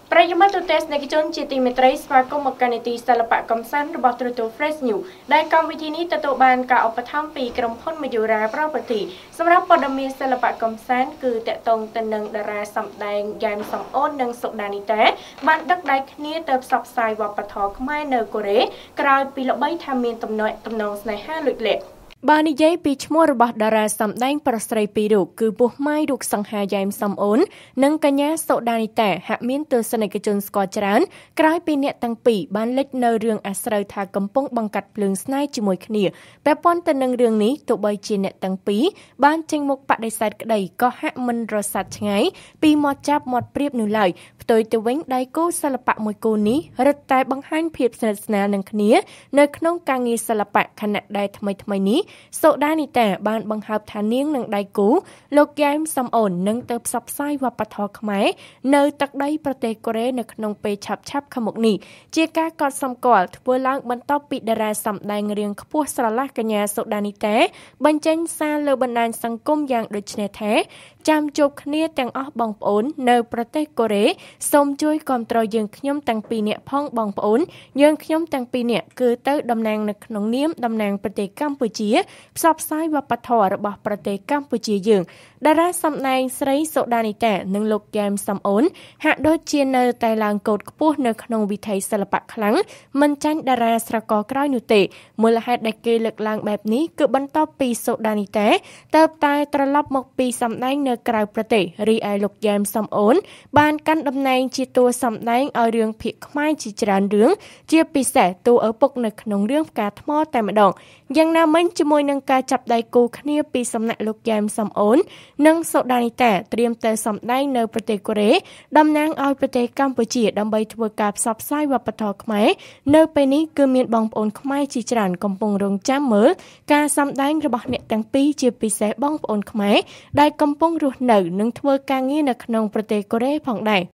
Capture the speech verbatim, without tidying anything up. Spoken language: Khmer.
ប្រិយមិត្តទូទេសនិកជនជាទីមេត្រីស្វាគមន៍មកកាន់នីតិសិល្បៈកំសាន្តរបស់ទូរទស្សន៍ Fresh News ដែលកម្មវិធីនេះទទួលបានការឧបត្ថម្ភពីក្រុមហ៊ុន Mayura Property សម្រាប់ព័ត៌មានសិល្បៈកំសាន្តគឺតាក់ទងទៅនឹងតារាសម្ដែងយ៉ែមសំអូននិងសុដានីតាបានដឹកដៃគ្នាទៅផ្សព្វផ្សាយវប្បធម៌ខ្មែរនៅកូរ៉េក្រោយពីល្បីថាមានទំនាក់ទំនងស្នេហាលួចលាក់បាននិយាយពីឈ្មោះរបស់តារាសម្ដែងប្រុសស្រីពីររូបគឺពោះម៉ាយរូបសង្ហាយ៉ែមសំអូននិងកញ្ញាសុដានីតាហាក់មានទស្សនិកជនស្គាល់ច្រើនក្រោយពីអ្នកទាំងពីរបានលេចនៅរឿងអាស្រូវថាកំពុងបង្កាត់ភ្លើងស្នេហ៍ជាមួយគ្នាពាក់ព័ន្ធទៅនឹងរឿងនេះទោះបីជាអ្នកទាំងពីរបានចេញមុខបដិសេធក្តីក៏ហាក់មិនរសាត់ឆ្ងាយពីមាត់ចាប់មាត់ព្រៀបនោះឡើយផ្ទុយទៅវិញដៃគូសិល្បៈមួយគូនេះរឹតតែបង្ហាញភាពស្និទ្ធស្នាលនឹងគ្នានៅក្នុងការងារសិល្បៈខណៈដែលថ្មីថ្មីនេះសូដានីតាបានបង្ហើបថានាងនិងដៃគូលោកយ៉ែមសំអូននឹងទៅផ្សព្វផ្សាយវប្បធម៌ខ្មែរនៅទឹកដីប្រទេសកូរ៉េនៅក្នុងពេលឆាប់ឆាប់ខាងមុខនេះជាការកត់សម្គាល់ធ្វើឡើងបន្ទាប់ពីតារាសម្ដែងរាងខ្ពស់ស្រឡះកញ្ញាសូដានីតាបញ្ចេញសារលើបណ្ដាញសង្គមយ៉ាងដូចនេះថាចាំជួបគ្នាទាំងអស់បងប្អូននៅប្រទេសកូរ៉េសូមជួយគាំទ្រយើងខ្ញុំទាំងពីរនាក់ផងបងប្អូនយើងខ្ញុំទាំងពីរនាក់គឺទៅតំណាងនៅក្នុងនាមតំណាងប្រទេសកម្ពុជាផ្សព្វផ្សាយវប្បធម៌របស់ប្រទេសកម្ពុជាយើងតារាសម្ដែងស្រីសូដានីតានិងលោកយ៉ែមសំអូនហាក់ដូចជានៅតែឡើងកោតខ្ពស់នៅក្នុងវិថីសិល្បៈខ្លាំងមិនចាញ់តារាស្រករក្រោយនោះទេមូលហេតុដែលគេលើកឡើងបែបនេះគឺបន្ទាប់ពីសូដានីតាទៅតែត្រឡប់មកពីសម្ដែងនៅក្រៅប្រទេសរីឯលោកយ៉ែមសំអូនបានកាន់តំណែងជាតួសម្ដែងឲ្យរឿងភាគខ្មែរជាច្រើនរឿងជាពិសេសតួឪពុកនៅក្នុងរឿងផ្កាថ្មតែម្ដងយ៉ាងណាមិញជាមួយនឹងការចាប់ដៃគូគ្នាពីសំណាក់លោកយ៉ែមសំអូននិងសូដានីតាត្រៀមទៅសម្ដែងនៅប្រទេសកូរ៉េតំណាងឲ្យប្រទេសកម្ពុជាដើម្បីធ្វើការផ្សព្វផ្សាយវប្បធម៌ខ្មែរនៅពេលនេះគឺមានបងប្អូនខ្មែរជាច្រើនកំពុងរងចាំមើលការសម្ដែងរបស់អ្នកទាំងពីរជាពិសេសបងប្អូនខ្មែរដែលកំពុងរស់នៅនិងធ្វើការងារនៅក្នុងប្រទេសកូរ៉េផងដែរ